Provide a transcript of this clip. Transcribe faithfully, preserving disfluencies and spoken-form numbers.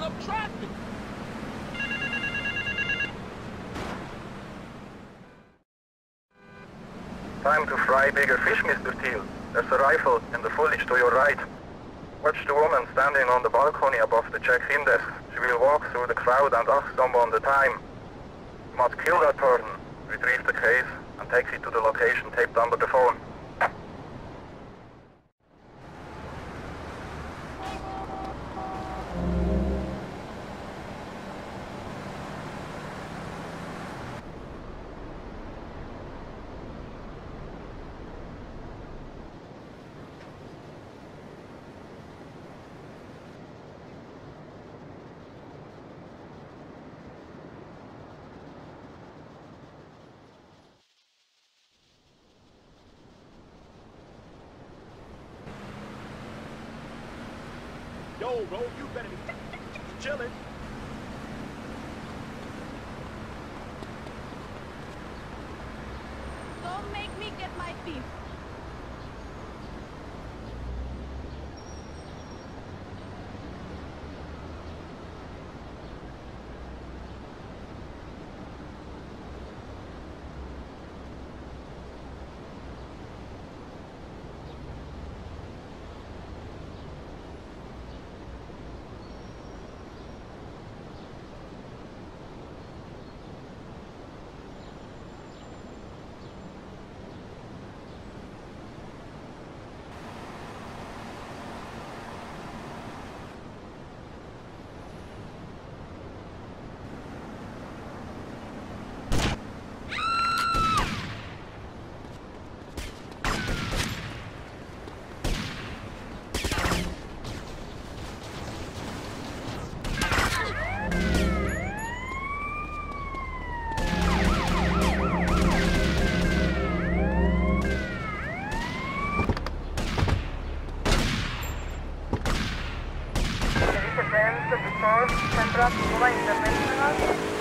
up traffic. Time to fry bigger fish, Mister Steele. There's a rifle in the foliage to your right. Watch the woman standing on the balcony above the check-in desk. She will walk through the crowd and ask someone the time. You must kill that person, retrieve the case, and take it to the location taped under the phone. Yo, bro, you better be chilling. Don't make me get my beef. Central International